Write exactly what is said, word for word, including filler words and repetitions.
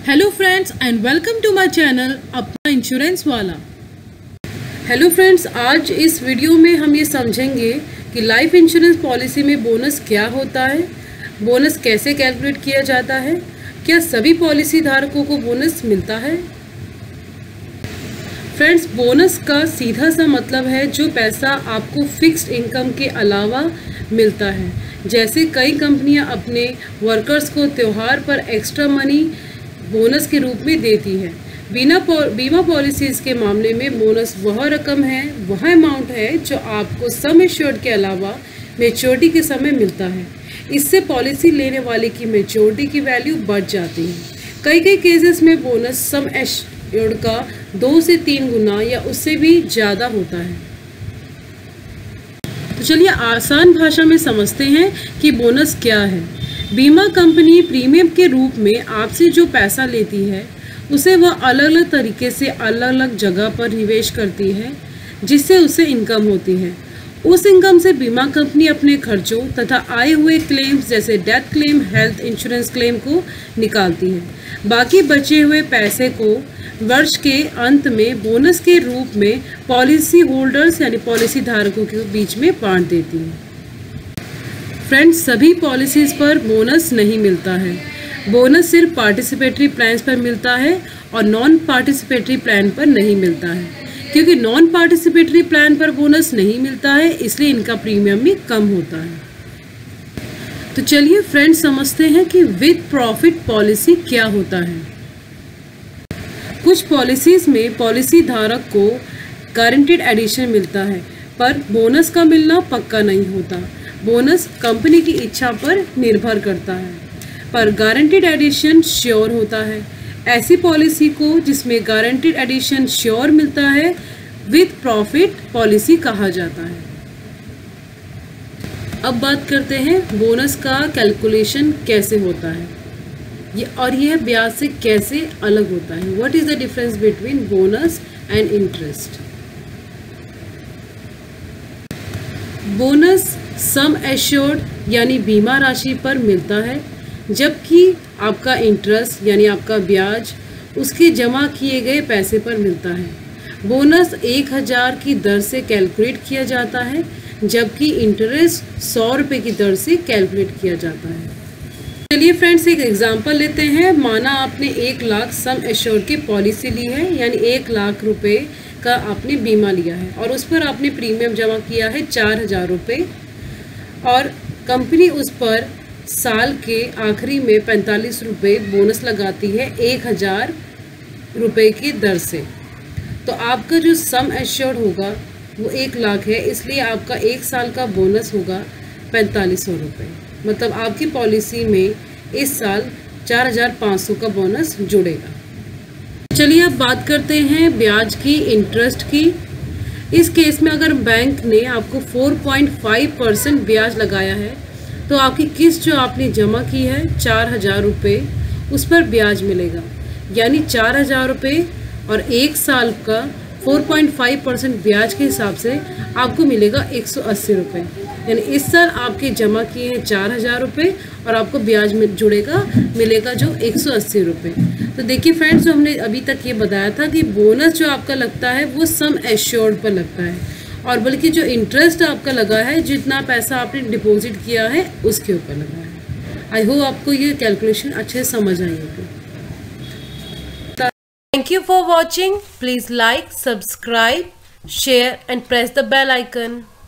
Hello friends and welcome to my channel अपना insurance वाला। Hello friends, आज इस वीडियो में हम ये समझेंगे कि लाइफ इंश्योरेंस पॉलिसी में बोनस क्या होता है, बोनस कैसे कैलकुलेट किया जाता है, क्या सभी पॉलिसी धारकों को बोनस मिलता है। फ्रेंड्स, बोनस का सीधा सा मतलब है जो पैसा आपको फिक्स्ड इनकम के अलावा मिलता है। जैसे कई कंपनियां अपने वर्कर्स को त्योहार पर एक्स्ट्रा मनी बोनस के रूप में देती है। बिना बीमा पॉलिसीज़ के मामले में बोनस वह रकम है, वह अमाउंट है जो आपको सम एश्योर्ड के अलावा मैच्योरिटी के समय मिलता है। इससे पॉलिसी लेने वाले की मैच्योरिटी की वैल्यू बढ़ जाती है। कई कई केसेस में बोनस सम एश्योर्ड का दो से तीन गुना या उससे भी ज़्यादा होता है। तो चलिए आसान भाषा में समझते हैं कि बोनस क्या है। बीमा कंपनी प्रीमियम के रूप में आपसे जो पैसा लेती है उसे वह अलग अलग तरीके से अलग अलग जगह पर निवेश करती है, जिससे उसे इनकम होती है। उस इनकम से बीमा कंपनी अपने खर्चों तथा आए हुए क्लेम्स जैसे death claim, health insurance claim को निकालती है। बाकी बचे हुए पैसे को वर्ष के अंत में बोनस के रूप में पॉलिसी होल्डर्स यानी पॉलिसी धारकों के बीच में बांट देती है। फ्रेंड्स, सभी पॉलिसीज़ पर बोनस नहीं मिलता है। बोनस सिर्फ पार्टिसिपेटरी प्लान्स पर मिलता है और नॉन पार्टिसिपेटरी प्लान पर नहीं मिलता है। क्योंकि नॉन पार्टिसिपेटरी प्लान पर बोनस नहीं मिलता है, इसलिए इनका प्रीमियम भी कम होता है। तो चलिए फ्रेंड्स समझते हैं कि विद प्रॉफिट पॉलिसी क्या होता है। कुछ पॉलिसीज में पॉलिसी धारक को गारंटीड एडिशन मिलता है, पर बोनस का मिलना पक्का नहीं होता। बोनस कंपनी की इच्छा पर निर्भर करता है, पर गारंटीड एडिशन श्योर होता है। ऐसी पॉलिसी को जिसमें गारंटीड एडिशन श्योर मिलता है विद प्रॉफिट पॉलिसी कहा जाता है। अब बात करते हैं बोनस का कैलकुलेशन कैसे होता है ये और यह ब्याज से कैसे अलग होता है। What is the difference between bonus and interest. Bonus sum assured यानी बीमा राशि पर मिलता है, जबकि आपका इंटरेस्ट यानी आपका ब्याज उसके जमा किए गए पैसे पर मिलता है। बोनस एक हज़ार की दर से कैलकुलेट किया जाता है, जबकि इंटरेस्ट सौ रुपये की दर से कैलकुलेट किया जाता है। चलिए फ्रेंड्स एक एग्जांपल लेते हैं। माना आपने एक लाख सम एश्योर्ड की पॉलिसी ली है, यानी एक लाख रुपए का आपने बीमा लिया है और उस पर आपने प्रीमियम जमा किया है चार हज़ार रुपये और कंपनी उस पर साल के आखिरी में पैंतालीस रुपये बोनस लगाती है एक हज़ार रुपये की दर से। तो आपका जो सम एश्योर्ड होगा वो एक लाख है, इसलिए आपका एक साल का बोनस होगा पैंतालीस सौ रुपये। मतलब आपकी पॉलिसी में इस साल चार हज़ार पाँच सौ का बोनस जुड़ेगा। चलिए अब बात करते हैं ब्याज की, इंटरेस्ट की। इस केस में अगर बैंक ने आपको चार पॉइंट पाँच परसेंट ब्याज लगाया है तो आपकी किस्त जो आपने जमा की है चार हज़ार रुपये उस पर ब्याज मिलेगा, यानी चार हज़ार रुपये और एक साल का चार पॉइंट पाँच परसेंट ब्याज के हिसाब से आपको मिलेगा एक सौ अस्सी रुपये। यानी इस साल आपके जमा किए हैं चार हज़ार रुपये और आपको ब्याज में जुड़ेगा मिलेगा जो एक सौ अस्सी रुपये। तो देखिए फ्रेंड्स, जो हमने अभी तक ये बताया था कि बोनस जो आपका लगता है वो सम एश्योर्ड पर लगता है, और बल्कि जो इंटरेस्ट आपका लगा है जितना पैसा आपने डिपॉजिट किया है उसके ऊपर लगा है। आई होप आपको ये कैलकुलेशन अच्छे से समझ आई होगी। Thank you for watching. Please like, subscribe, share and press the bell icon.